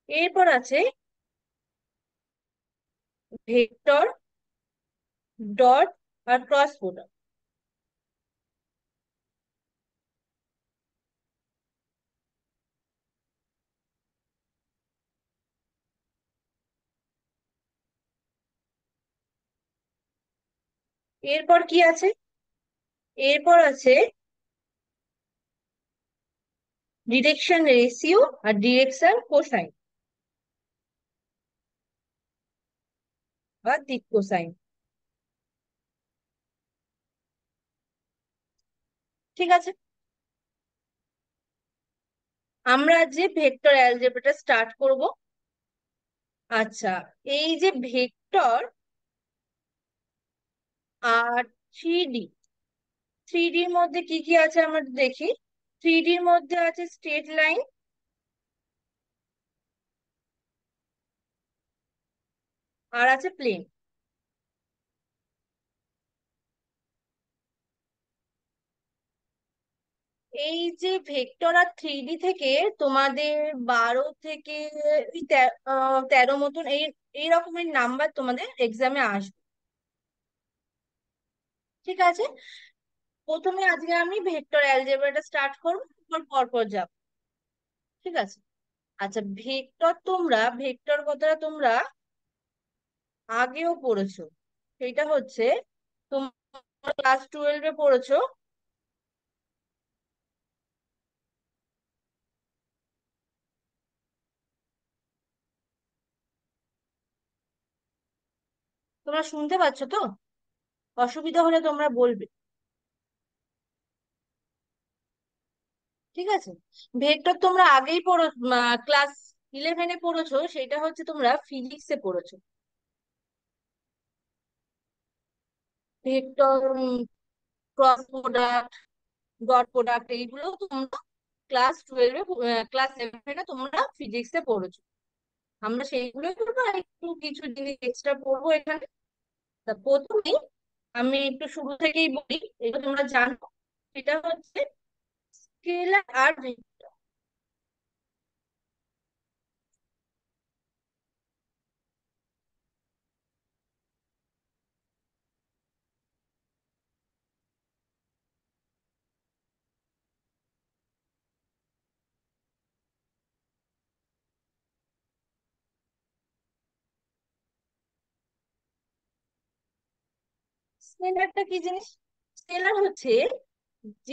এরপর আছে vector, dot আর ক্রস প্রোডাক্ট। এরপর কি আছে? এরপর আছে ডিরেকশন রেশিও আর ডিরেকশন কোসাইন বা দিক কোসাইন। ঠিক আছে, আমরা যে ভেক্টর অ্যালজেব্রাটা স্টার্ট করব। আচ্ছা, এই যে ভেক্টর আর থ্রি ডির মধ্যে কি কি আছে আমরা দেখি। থ্রি ডির মধ্যে আছে স্ট্রেট লাইন, আর আছে প্লেন। এই যে ভেক্টর আর থ্রি ডি থেকে তোমাদের 12 থেকে ওই 13 মতন এই রকমের নাম্বার তোমাদের এক্সামে আসবে। ঠিক আছে, প্রথমে আজকে আমি ভেক্টর অ্যালজেব্রাটা স্টার্ট করবো, তারপর পরপর যাব। ঠিক আছে। আচ্ছা, ভেক্টর কথাটা তোমরা আগেও পড়েছো। সেটা হচ্ছে তোমরা ক্লাস 12-এ পড়েছো। তোমরা শুনতে পাচ্ছ তো? অসুবিধা হলে তোমরা বলবে। ঠিক আছে, ভেক্টর তোমরা আগেই পড়ো, ক্লাস 11-এ পড়েছো। সেটা হচ্ছে তোমরা ফিজিক্সে পড়েছো। Vector, cross product, dot product, এইগুলো তোমরা ক্লাস 7-এ তোমরা ফিজিক্সে পড়েছো। আমরা সেইগুলোই করবো, আর একটু কিছু জিনিস এক্সট্রা পড়বো এখানে। তা প্রথমেই আমি একটু শুরু থেকেই বলি, এটা তোমরা জানো। সেটা হচ্ছে স্কেলার আর ভেক্টর। স্কেলারটা কি জিনিস? স্কেলার হচ্ছে যে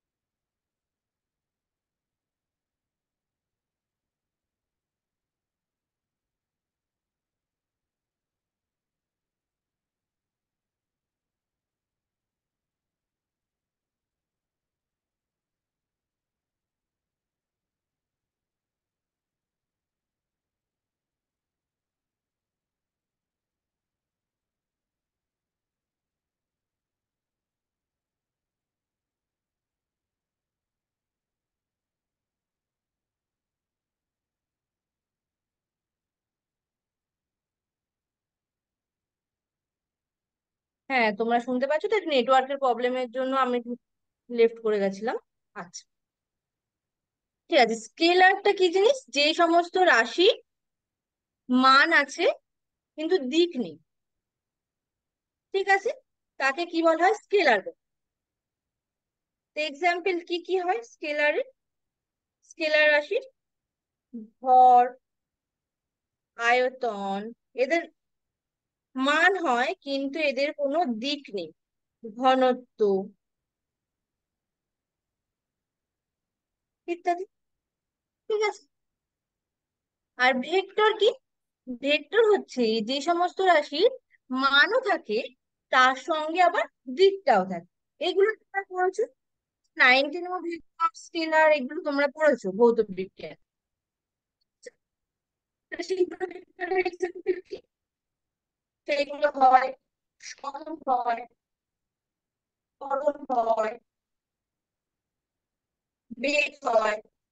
হ্যাঁ, তোমরা শুনতে পাচ্ছ তো? নেটওয়ার্কের প্রবলেমের জন্য আমি লেফট করে গেছিলাম। আচ্ছা, ঠিক আছে। স্কেলারটা কি জিনিস? যে সমস্ত রাশি মান আছে কিন্তু দিক নেই, ঠিক আছে, তাকে কি বলা হয়? স্কেলার। এক্সাম্পল কি কি হয় স্কেলারের? স্কেলার রাশির ভর, আয়তন, এদের মান হয় কিন্তু এদের কোনো দিক নেই, ঘনত্ব ইত্যাদি। ঠিক আছে। আর ভেক্টর কি? ভেক্টর হচ্ছে যে সমস্ত রাশির মানও থাকে, তার সঙ্গে আবার দিকটাও থাকে। এগুলো তোমরা পড়েছো 9-এর মধ্যে। ভেক্টর, স্কেলার, এগুলো তোমরা পড়েছো ভৌত বিজ্ঞান। সেইগুলো ভেক্টরের এক্সাম্পল কি? সেইগুলো হয় সরণ হয়, ত্বরণ হয়, বেগ হয়।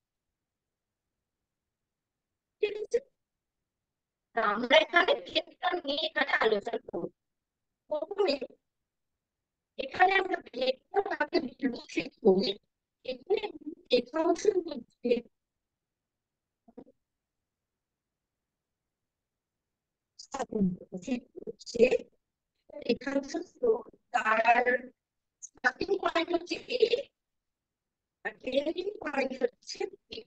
ঠিক আছে, তা আমরা এখানে ভেক্টর নিয়ে এখানে আলোচনা করবো। প্রথমে এখানে আমরা ভেক্টর আগে বিশ্লেষণ করি। এখানে রেখাংশের মধ্যে হচ্ছে রেখাংশ তার স্টার্টিং পয়েন্ট হচ্ছে এ, আর এন্ডিং পয়েন্ট হচ্ছে বি।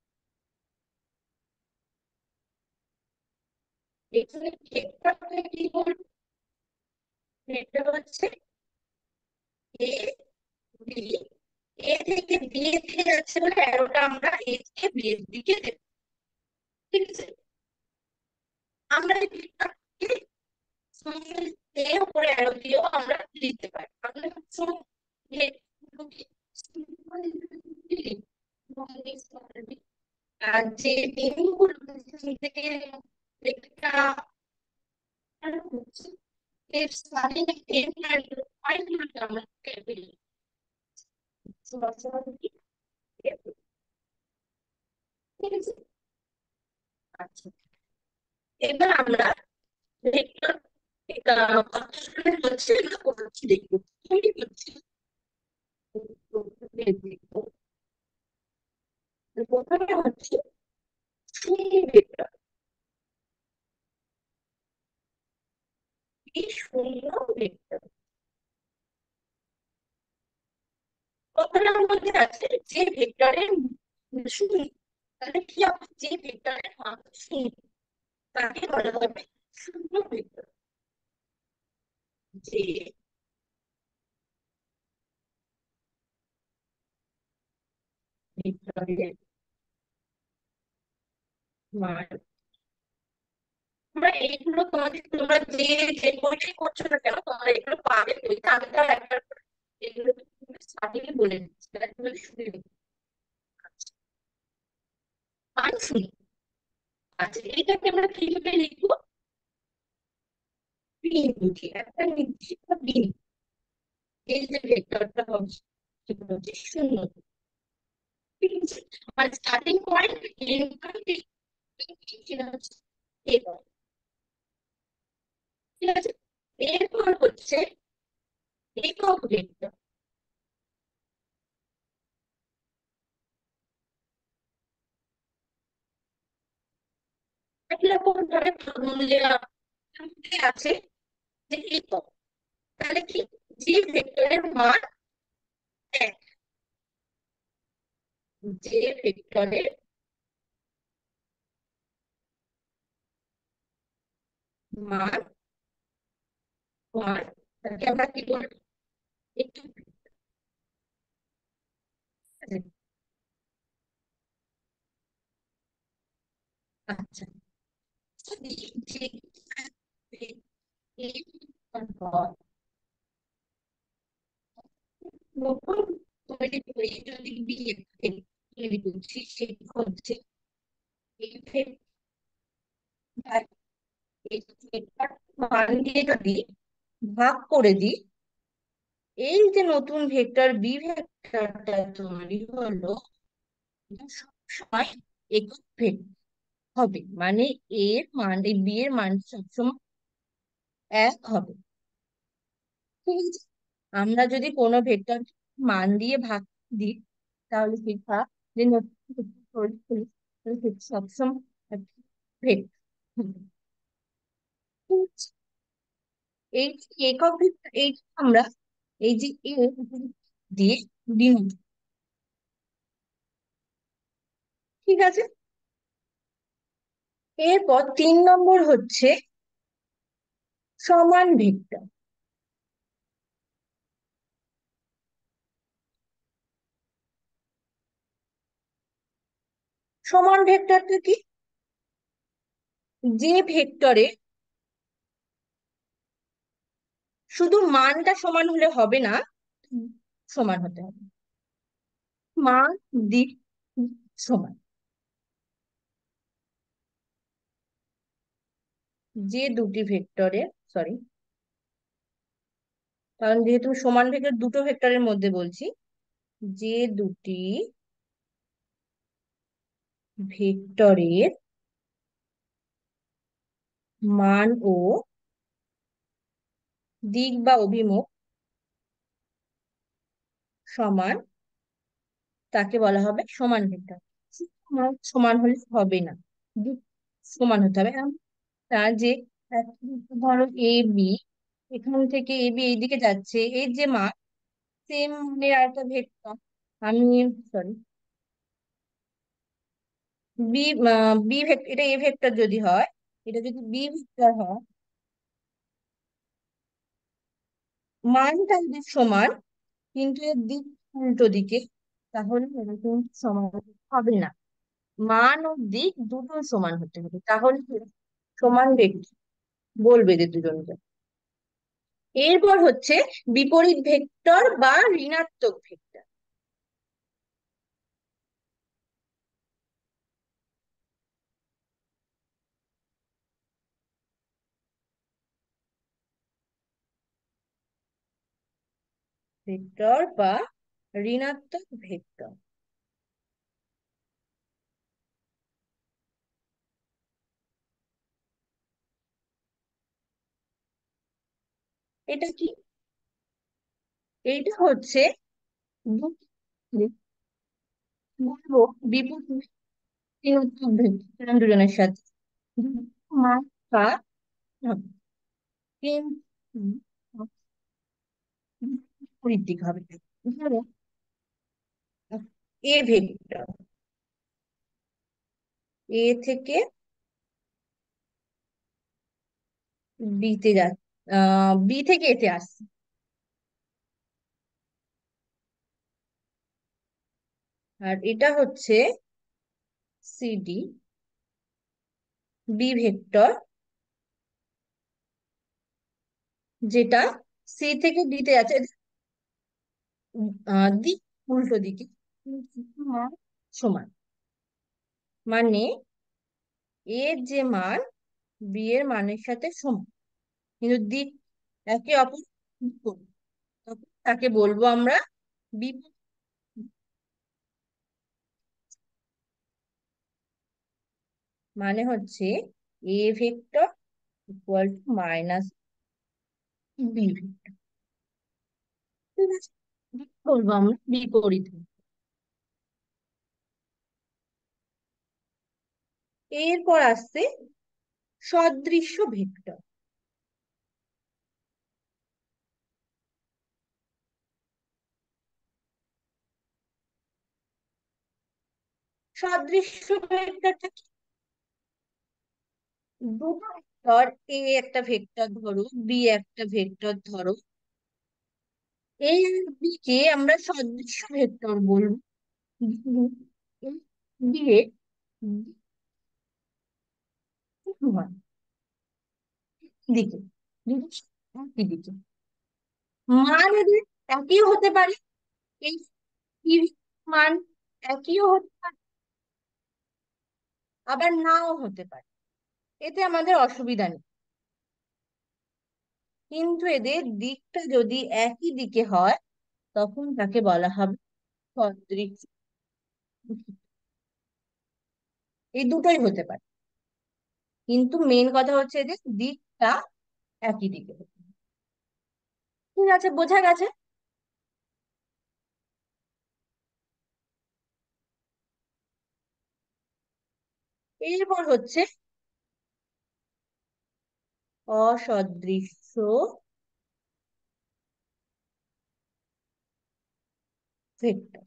এখানে ভেক্টরটা কি বলবো? ভেক্টর হচ্ছে এ বি, এ থেকে বি এর দিকে যাচ্ছে বলে অ্যারোটা আমরা এ থেকে বি এর দিকে দেব। ঠিক আছে, আমরা এই ভেক্টরকে এর উপরে অ্যারো দিয়েও আমরা লিখতে পারি। আমরা হচ্ছে আর যে বিন্দুগুলো থেকে একটা হচ্ছে এর সাথে টেন পয়েন্ট আমরা পেয়ে ঠিক আছে। আচ্ছা, এবার আমরা ভেক্টর হচ্ছে এগুলো করছি দেখবো তৈরি করছি। দেখবো প্রথমে হচ্ছে শূন্য ভেক্টর, এই শূন্য ভেক্টর কথাটার মধ্যে আছে যে ভেক্টরের শূন্য, তাহলে কি হবে? যে ভেক্টরের মান শূন্য তাকে বলা হবে শূন্য ভেক্টর। যে ভেক্টরের মান, তোমরা এইগুলো তোমাদের তোমরা যে যে বইটাই করছো না কেন তোমরা এগুলো পাবে বইতে, আমি তো আর একবার এগুলো স্টার্টিং বলে দিচ্ছি, এগুলো শুনে নিচ্ছি। মান শূন্য। আচ্ছা, এটাকে আমরা কিভাবে লিখবো? বিন্দু দিয়ে একটা নির্দিষ্ট বিন্দু, এই যে ভেক্টরটা হবে সেটা হচ্ছে শূন্য। ঠিক আছে, আর স্টার্টিং পয়েন্ট সেটা হচ্ছে এই point, ঠিক আছে। এরপর হচ্ছে একক ভেক্টর। এরকম ভাবে ফর্মুলা আছে যে একক, তাহলে কি? যে ভেক্টরের মান এক, যে ভেক্টরের মান ওয়ান, তাকে আমরা কি বলবো? একটু আচ্ছা, যে নতুন তৈরি করে যদি বিয়ে তৈরি করছি সেটা হচ্ছে এই মান দিয়ে যদি ভাগ করে দিই, এই যে নতুন ভেক্টর বি ভেক্টরটা তৈরি হলো, এটা সবসময় একক ভেক্টর হবে, মানে এর মান এই বি এর মান সবসময় এক হবে। ঠিক আছে, আমরা যদি কোনো ভেক্টর মান দিয়ে ভাগ দিই তাহলে সেটা যে নতুন ভেক্টর তৈরি হলো, তাহলে সেটা সবসময় ভেক্টর হবে। ঠিক আছে? এই যে একক ভেক্টর এই আমরা এই যে এ দিয়ে ডিনোট, ঠিক আছে। এরপর 3 নম্বর হচ্ছে সমান ভেক্টর। সমান ভেক্টরটা কি? যে ভেক্টরে শুধু মানটা সমান হলে হবে না, সমান হতে হবে, মান দিক সমান। যে দুটি ভেক্টরে, সরি, কারণ যেহেতু সমান ভেক্টর দুটো ভেক্টরের মধ্যে বলছি, যে দুটি ভেক্টরের মান ও দিক বা অভিমুখ সমান তাকে বলা হবে সমান ভেক্টর। মান সমান হলে হবে না, দিক সমান হতে হবে। আমরা যে এখন ধরো এ বি, এখান থেকে এ বি এইদিকে যাচ্ছে, এই যে মা, সেম মানে আর একটা ভেক্টর। আমি, সরি, বি, বি ভেক্টর, এটা এ ভেক্টর যদি হয়, এটা যদি বি ভেক্টর হয়, মানটা যদি সমান কিন্তু এর দিক উল্টো দিকে, তাহলে এটা কিন্তু সমান হবে না। মান ও দিক দুটো সমান হতে হবে, তাহলে কি সমান ভেক্টর বলবে যে দুজনকে। এরপর হচ্ছে বিপরীত ভেক্টর বা ঋণাত্মক ভেক্টর। ভেক্টর বা ঋণাত্মক ভেক্টর, এটা কি? এইটা হচ্ছে বলবো বিপরীত ঋণাত্মক ভেক্টর দুজনের সাথে মাত্রা হবে, কিন্তু বিপরীত দিক হবে। ধরো এ ভেক্টর এ থেকে বি তে যাচ্ছে, বি থেকে এতে আসছে, আর এটা হচ্ছে সিডি, বি ভেক্টর, যেটা সি থেকে ডি তে যাচ্ছে, দিক উল্টো দিকে, কিন্তু মান সমান। মানে এর যে মান বি এর মানের সাথে সমান, কিন্তু দিক একে অপর বিপরীত। তখন তাকে বলবো আমরা বিপরীত। মানে হচ্ছে A vector equal to minus B vector. ঠিক আছে, বলবো আমরা বিপরীত। এরপর আসছে সদৃশ্য ভেক্টর। সদৃশ্য ভেক্টরটা কি? দুটো ভেক্টর, এ একটা ভেক্টর ধরো, বি একটা ভেক্টর ধরো, এই বি কে আমরা সদৃশ্য ভেক্টর বলবো। দিয়ে সমান দিকে, দুটো একই দিকে, মান এদের একই হতে পারে, এই মান একইও হতে পারে, আবার নাও হতে পারে, এতে আমাদের অসুবিধা নেই। কিন্তু এদের দিকটা যদি একই দিকে হয়, তখন তাকে বলা হবে সদৃশ। এই দুটোই হতে পারে, কিন্তু মেন কথা হচ্ছে এদের দিকটা একই দিকে হতে হবে। ঠিক আছে, বোঝা গেছে। এরপর হচ্ছে অসদৃশ্য ভেক্টর।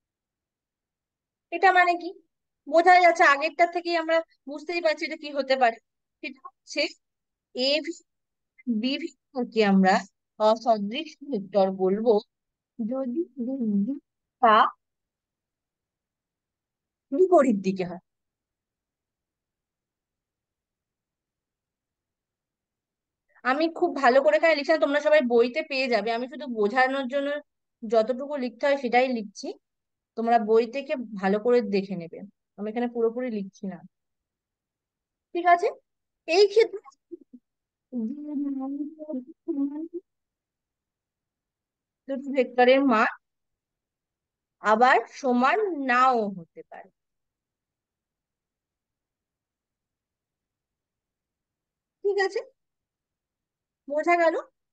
এটা মানে কি? বোঝা যাচ্ছে আগেরটা থেকেই আমরা বুঝতেই পারছি এটা কি হতে পারে। সেটা হচ্ছে এ বি ভেক্টরকে আমরা অসদৃশ ভেক্টর বলবো যদি এদের দিকটা বিপরীত দিকে হয়। আমি খুব ভালো করে এখানে লিখছি না, তোমরা সবাই বইতে পেয়ে যাবে, আমি শুধু বোঝানোর জন্য যতটুকু লিখতে হয় সেটাই লিখছি। তোমরা বই থেকে ভালো করে দেখে নেবে, আমি এখানে পুরোপুরি লিখছি না। ঠিক আছে, এই ক্ষেত্রে দুটো ভেক্টরের মান আবার সমান নাও হতে পারে। ঠিক আছে, বোঝা গেল।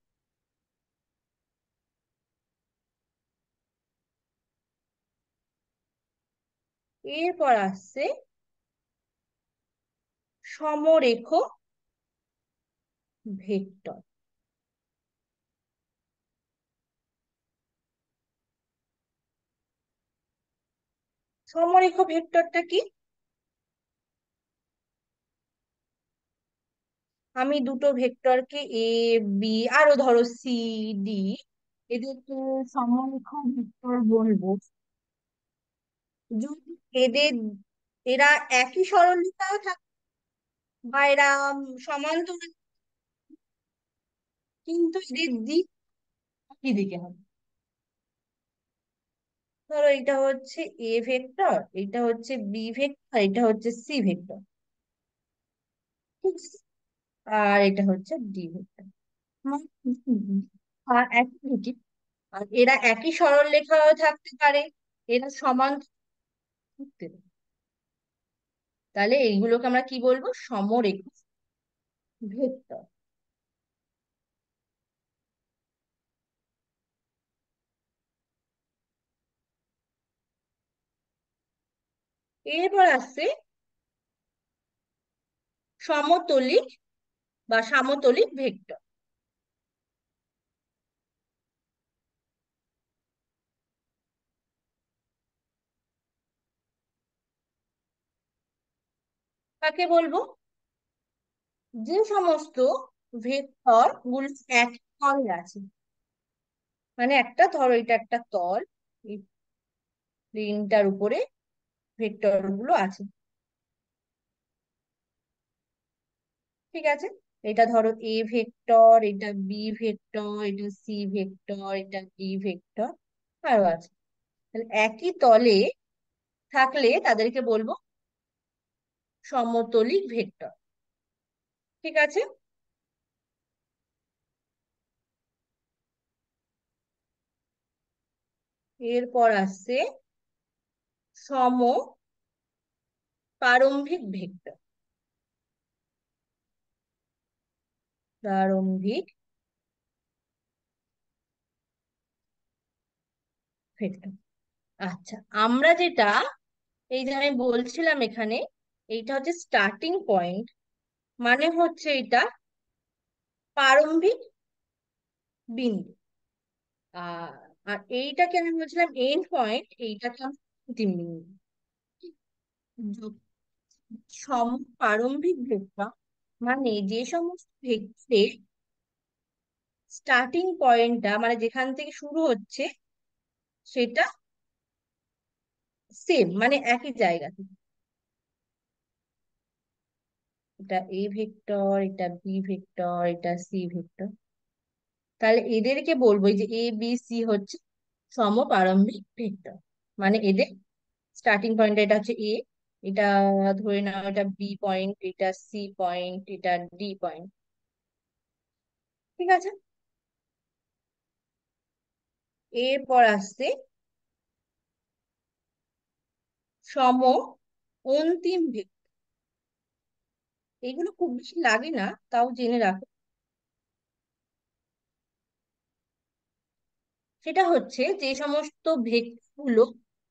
এরপর আসছে সমরেখ ভেক্টর। সমরেখ ভেক্টরটা কি? আমি দুটো ভেক্টরকে এ, বি, আরো ধরো সি, ডি, এদেরকে সমরেখ ভেক্টর বলবো যদি এদের, এরা একই সরলরেখায় থাকে বা এরা সমান্তরাল, কিন্তু এদের দিক কি দিকে হবে। ধরো এটা হচ্ছে এ ভেক্টর, এটা হচ্ছে বি ভেক্টর, এটা হচ্ছে সি ভেক্টর, ঠিক আছে? আর এটা হচ্ছে ডি ভেক্টর। আর একই দিকে, আর এরা একই সরলরেখায় থাকতে পারে, এরা সমান থাকতে পারে। তাহলে এইগুলোকে আমরা কি বলবো? সমরেখ ভেক্টর। এরপর আসছে সমতলিক বা সামতলিক ভেক্টর। কাকে বলবো? যে সমস্ত ভেক্টর গুলো এক তলে আছে, মানে একটা ধরো এটা একটা তল, এই প্লেনটার উপরে ভেক্টর গুলো আছে, ঠিক আছে? এটা ধরো এ ভেক্টর, এটা বি ভেক্টর, এটা সি ভেক্টর, এটা ডি ভেক্টর, আরো আছে। তাহলে একই তলে থাকলে তাদেরকে বলবো সমতলিক ভেক্টর, ঠিক আছে? এরপর আসছে সম প্রারম্ভিক ভেক্টর। প্রারম্ভিক ভেক্টর, আচ্ছা। আমরা যেটা, এই যে আমি বলছিলাম এখানে, এইটা হচ্ছে স্টার্টিং পয়েন্ট, মানে হচ্ছে এটা প্রারম্ভিক বিন্দু। আর আর এইটাকে আমি বলছিলাম এন্ড পয়েন্ট, এইটাকে আমি অন্তিম বিন্দু। য- সম প্রারম্ভিক ভেক্টর মানে যে সমস্ত ভেক্টরের স্টার্টিং পয়েন্টটা, মানে যেখান থেকে শুরু হচ্ছে, সেটা সেম, মানে একই জায়গা থেকে। এটা এ ভেক্টর, এটা বি ভেক্টর, এটা সি ভেক্টর। তাহলে এদেরকে বলবো, এই যে এ বি সি হচ্ছে সমপ্রারম্ভিক ভেক্টর, মানে এদের স্টার্টিং পয়েন্ট, এটা হচ্ছে এ, এটা ধরে নাও এটা বি পয়েন্ট, এটা সি পয়েন্ট, এটা ডি পয়েন্ট, ঠিক আছে? এরপর আসছে সম অন্তিম ভেক্টর। এগুলো খুব বেশি লাগে না, তাও জেনে রাখো। সেটা হচ্ছে যে সমস্ত ভেক্টর গুলো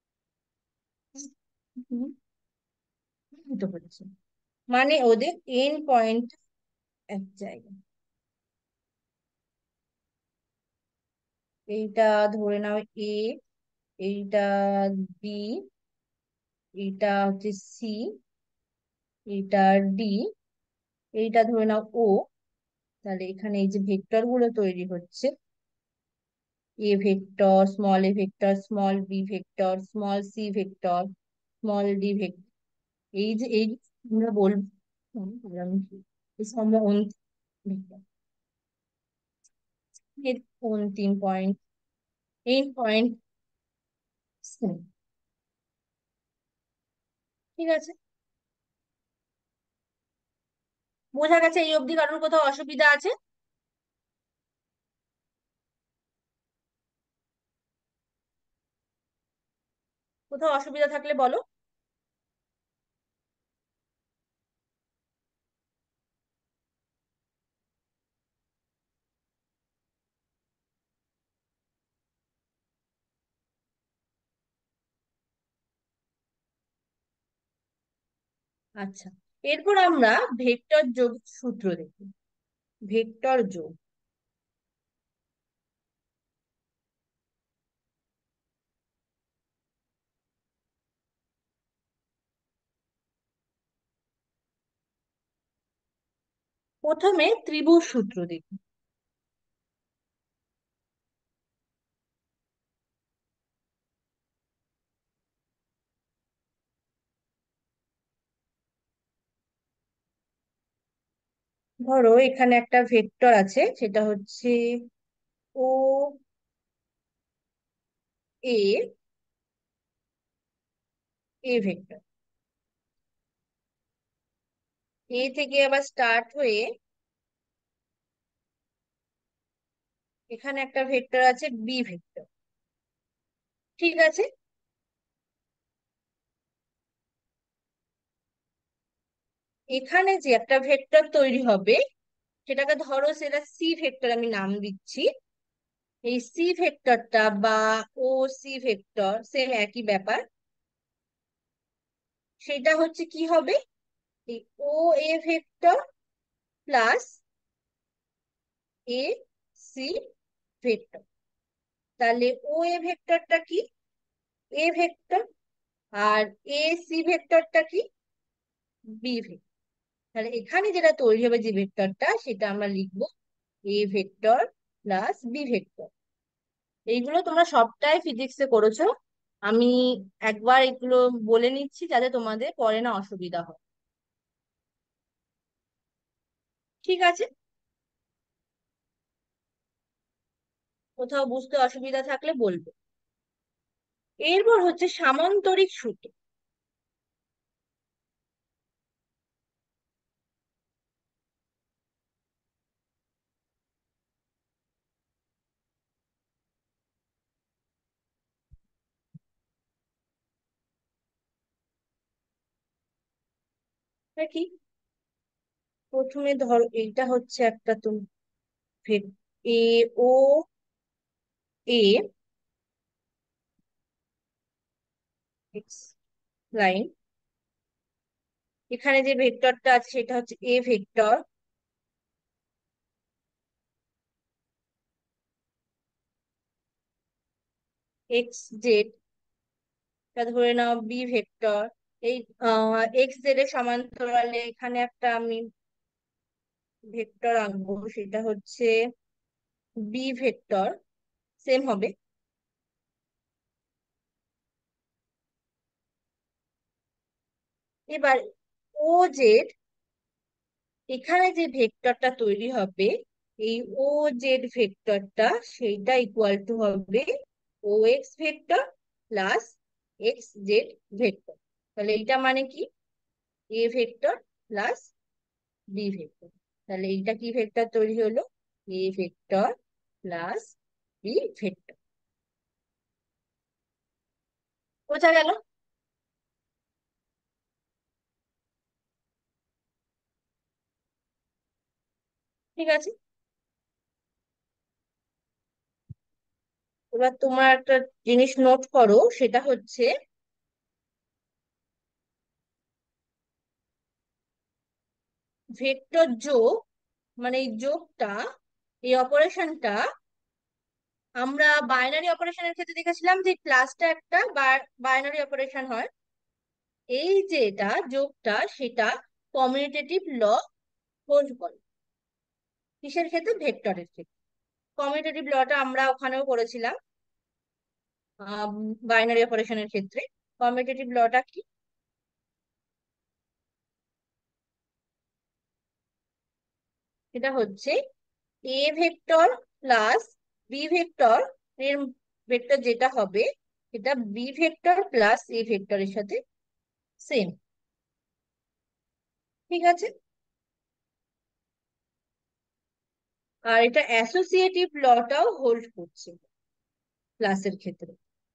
মিলিত হচ্ছে, মানে ওদের এন্ড পয়েন্ট এক জায়গায়। এইটা ধরে নাও এ, এইটা বি, এইটা হচ্ছে সি, এইটা ডি, এইটা ধরে নাও ও। তাহলে এখানে এই যে ভেক্টর গুলো তৈরি হচ্ছে, A vector, small A vector, small B vector, small C vector, small D vector, এই যে এই আমরা বলবো সম অন্তিম ভেক্টর, এর অন্তিম পয়েন্ট, এন্ড পয়েন্ট, ঠিক আছে? বোঝা গেছে এই অবধি? কারোর কোথাও অসুবিধা আছে? কোথাও অসুবিধা থাকলে বলো। আচ্ছা, এরপর আমরা ভেক্টর যোগ সূত্র দেখি। ভেক্টর যোগ। প্রথমে ত্রিভুজ সূত্র দেখি। ধরো এখানে একটা ভেক্টর আছে, সেটা হচ্ছে ও এ, এ ভেক্টর। এ থেকে আবার স্টার্ট হয়ে এখানে একটা ভেক্টর আছে বি ভেক্টর। ঠিক আছে, এখানে যে একটা ভেক্টর তৈরি হবে, সেটাকে ধরো সেটা সি ভেক্টর আমি নাম দিচ্ছি। এই সি ভেক্টরটা বা ও সি ভেক্টর সেম একই ব্যাপার। সেটা হচ্ছে কি হবে, এই O A vector plus A C vector. তাহলে ও এ ভেক্টরটা কি, A vector, R A C ভেক্টরটা কি, বি ভেক্টর। তাহলে এখানে যেটা তৈরি হবে যে ভেক্টরটা, সেটা আমরা লিখবো A vector plus B vector. এইগুলো তোমরা সবটাই ফিজিক্সে করেছো। আমি একবার এগুলো বলে নিচ্ছি যাতে তোমাদের পরে না অসুবিধা হয়। ঠিক আছে, কোথাও বুঝতে অসুবিধা থাকলে বলবে। এরপর হচ্ছে সামান্তরিক সূত্র। এটা কি, প্রথমে ধরো এইটা হচ্ছে একটা তুমি এ ও এ এক্স লাইন। এখানে যে ভেক্টরটা আছে সেটা হচ্ছে এ ভেক্টর। এক্স জেড, এটা ধরে নাও বি ভেক্টর। এই এক্স জেড এর সমান্তরালে এখানে একটা আমি ভেক্টর আঁকবো, সেটা হচ্ছে বি ভেক্টর, সেম হবে। এবার ও জেড, এখানে যে ভেক্টরটা তৈরি হবে, এই ও জেড ভেক্টরটা সেইটা ইকুয়াল টু হবে O X vector plus X Z vector. তাহলে এইটা মানে কি, A vector plus B vector. তাহলে এইটা কি ভেক্টর তৈরি হলো, A vector plus B vector. বোঝা গেল? ঠিক আছে, এবার তোমার একটা জিনিস নোট করো, সেটা হচ্ছে ভেক্টর যোগ, মানে এই যোগটা, এই অপারেশনটা আমরা বাইনারি অপারেশনের ক্ষেত্রে দেখেছিলাম যে প্লাসটা একটা বাইনারি অপারেশন হয়। এই যে এটা যোগটা, সেটা কমিউটেটিভ ল হোল্ড করে। কিসের ক্ষেত্রে, ভেক্টরের ক্ষেত্রে। কমিউটেটিভ লটা আমরা ওখানেও করেছিলাম বাইনারি অপারেশনের ক্ষেত্রে। কমিউটেটিভ লটা কি, এটা হচ্ছে A vector plus B vector এর ভেক্টর যেটা হবে, এটা বি ভেক্টর প্লাস এ ভেক্টরের সাথে সেম। ঠিক আছে, আর এটা অ্যাসোসিয়েটিভ লটাও হোল্ড করছে ক্লাসের ক্ষেত্রে।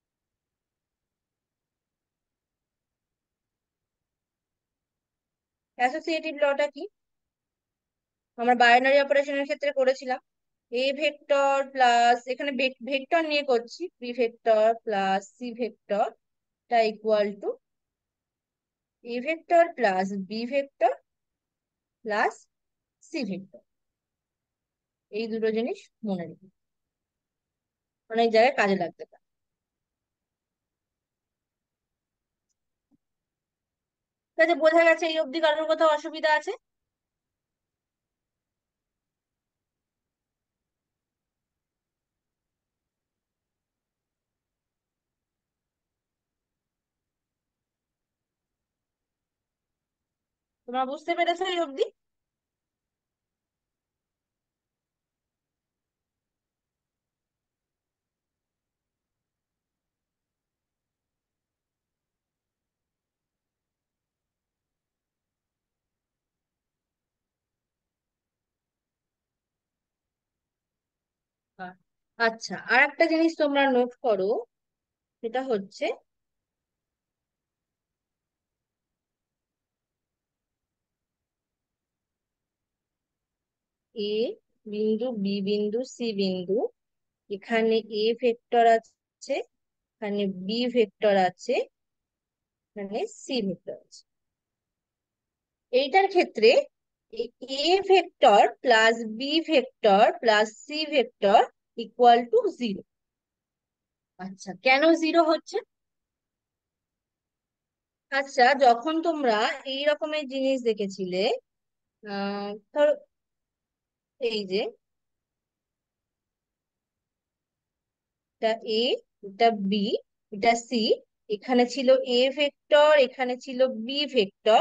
অ্যাসোসিয়েটিভ লটা কি, আমরা বাইনারি অপারেশনের ক্ষেত্রে করেছিলাম। এ ভেক্টর প্লাস, এখানে ভেক্টর নিয়ে করছি, B vector plus C vector টা equal to A vector plus B vector plus C vector. এই দুটো জিনিস মনে রেখো, অনেক জায়গায় কাজে লাগতে পারে। ঠিক আছে, বোঝা গেছে এই অবধি? কারোর কোথাও অসুবিধা আছে? তোমরা বুঝতে পেরেছো এই অবধি? আ- আচ্ছা, আর একটা জিনিস তোমরা নোট করো, সেটা হচ্ছে এ বিন্দু, বি বিন্দু, সি বিন্দু, এখানে এ ভেক্টর আছে, এখানে বি ভেক্টর আছে, এখানে সি ভেক্টর আছে। এইটার ক্ষেত্রে A vector plus B vector plus C vector equal to zero. আচ্ছা, কেন জিরো হচ্ছে? আচ্ছা, যখন তোমরা এই রকমের জিনিস দেখেছিলে, ধরো এই যে এটা এ, এটা বি, এটা সি, এখানে ছিল এ ভেক্টর, এখানে ছিল বি ভেক্টর,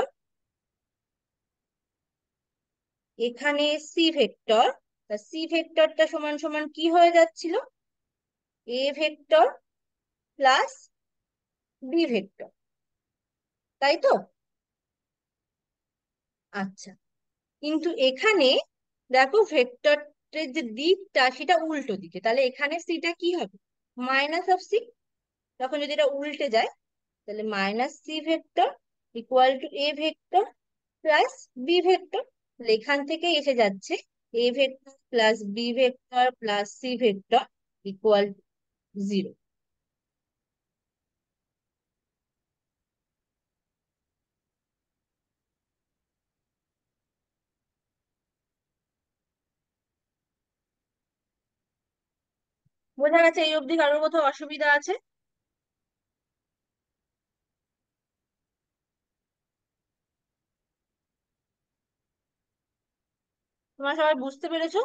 এখানে সি ভেক্টর। তা সি ভেক্টরটা সমান সমান কি হয়ে যাচ্ছিল? A vector plus B vector, তাই তো? আচ্ছা, কিন্তু এখানে দেখো ভেক্টরের যে দিকটা সেটা উল্টো দিকে, তাহলে এখানে সিটা কি হবে? Minus of C. তখন যদি এটা উল্টে যায়, তাহলে minus C vector equal to A vector plus B vector. তাহলে এখান থেকে এসে যাচ্ছে A vector plus B vector plus C vector equal zero. বোঝা গেছে এই অবধি? কারোর কোথাও অসুবিধা আছে? তোমরা সবাই বুঝতে পেরেছো?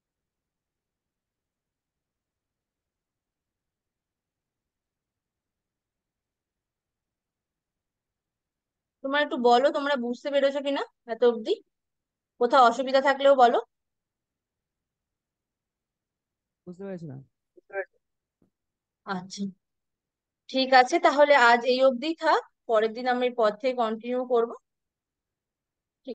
তোমরা একটু বলো তোমরা বুঝতে পেরেছো কিনা এত অবধি। কোথাও অসুবিধা থাকলেও বলো। বুঝতে পেরেছি না? আচ্ছা, ঠিক আছে, তাহলে আজ এই অবধি থাক। পরের দিন আমরা এই পথ থেকে কন্টিনিউ করবো।